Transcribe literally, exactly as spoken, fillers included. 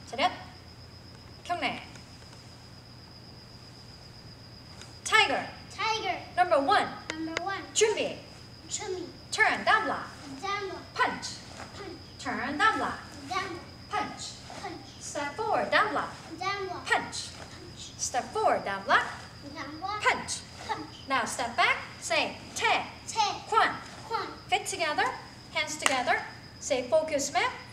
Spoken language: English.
차렷. 경례. Tiger. Tiger. Number one. Number one. 준비. Chummy. Turn down block. Down block. Punch. Punch. Turn down block. Down block. Punch. Punch. Step forward, down block. Down block. Punch. Punch. Step forward, down block. Down block. Punch. Punch. Now step back. Say te. Te. Kwan. Quan. Feet together. Hands together. Say focus map.